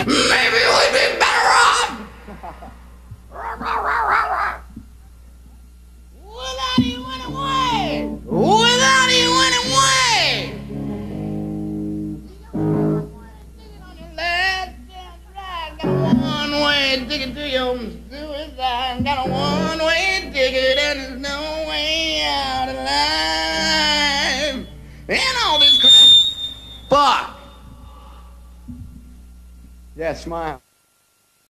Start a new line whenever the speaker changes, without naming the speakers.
Maybe we'd be better off without you anyway. Without you anyway. Ticket on your last damn ride. Got a one-way ticket to your suicide. Got a one-way ticket and there's no way out alive. And all this crap. Fuck. Yeah, smile.